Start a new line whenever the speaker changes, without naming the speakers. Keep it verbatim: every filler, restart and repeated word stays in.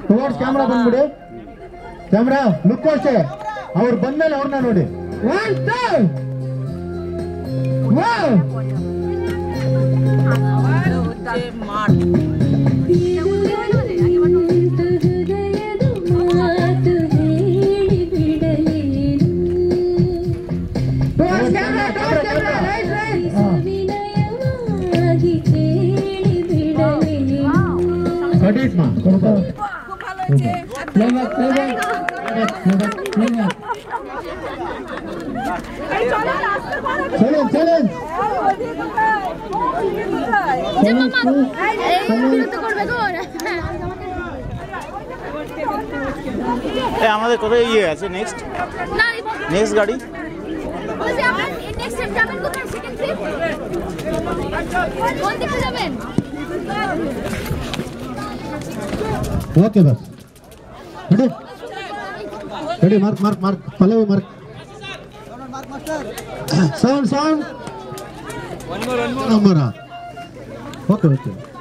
Towards camera ಬಂದ್ಬಿಡಿ. Camera look ಅಷ್ಟೇ. ಅವ್ರು ಬಂದ್ಮೇಲೆ ಅವ್ರನ್ನ ನೋಡಿ. One two wow. Edit ma, kono Playback, playback, playback, playback. Challenge, challenge.
এই আমাদের কোথায় ইয়ে আছে নেক্সট নেক্সট গাড়ি
নেক্সট টাইম যাবেন কোথায় সেকেন্ড ট্রিপ কোন দিকে যাবেন
Okay, boss. Ready? Ready, mark, mark, mark. Follow, mark. Mark, master. Sound, sound. One more, one more. Camera. Okay, okay.